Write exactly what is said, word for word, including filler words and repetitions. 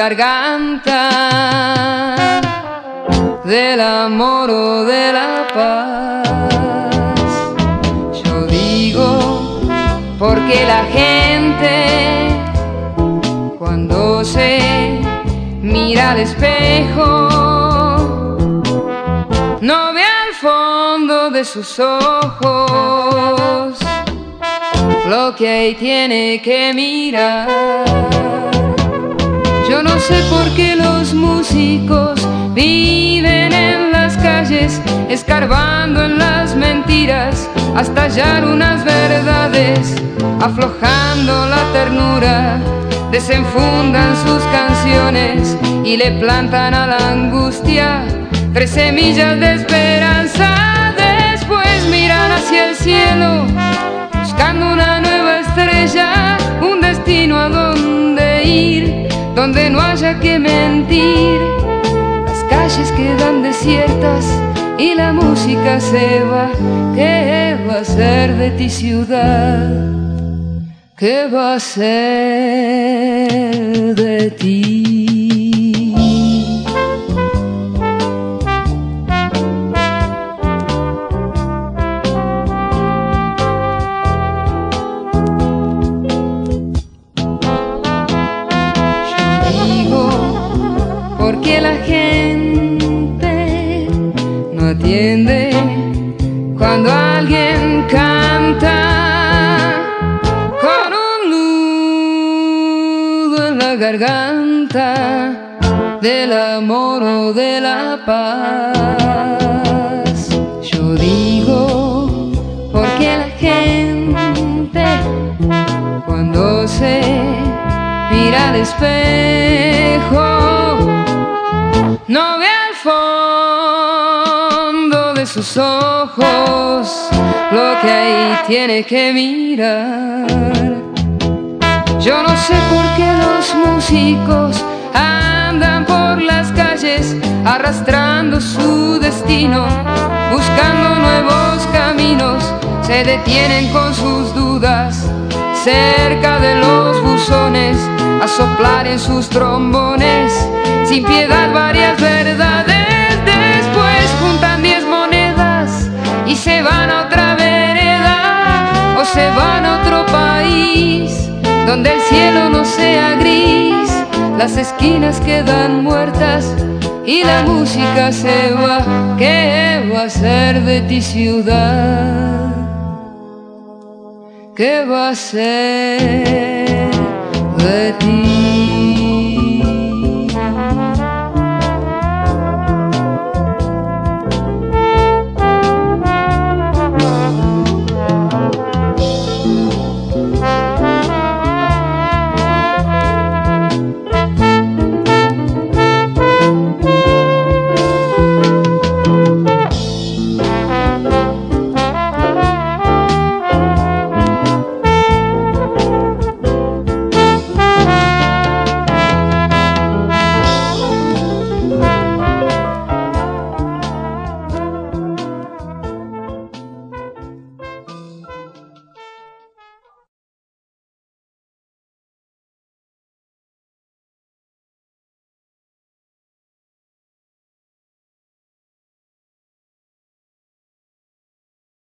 garganta del amor o de la paz. Yo digo porque la gente cuando se mira al espejo no ve al fondo de sus ojos lo que ahí tiene que mirar. Yo no sé por qué los músicos viven en las calles, escarbando en las mentiras hasta hallar unas verdades, aflojando la ternura, desenfundan sus canciones y le plantan a la angustia tres semillas de esperanza. Después miran hacia el cielo, buscando una nueva estrella, un destino a donde ir, donde no haya que mentir. Las calles quedan desiertas y la música se va. ¿Qué va a ser de ti, ciudad? ¿Qué va a ser de ti? Porque la gente no atiende cuando alguien canta con un nudo en la garganta del amor o de la paz. Yo digo porque la gente cuando se mira al espejo no ve al fondo de sus ojos lo que ahí tiene que mirar. Yo no sé por qué los músicos andan por las calles arrastrando su destino, buscando nuevos caminos, se detienen con sus dudas cerca de los buzones a soplar en sus trombones sin piedad varias verdades. Después juntan diez monedas y se van a otra vereda o se van a otro país donde el cielo no sea gris. Las esquinas quedan muertas y la música se va. ¿Qué va a ser de ti, ciudad? ¿Qué va a ser de ti?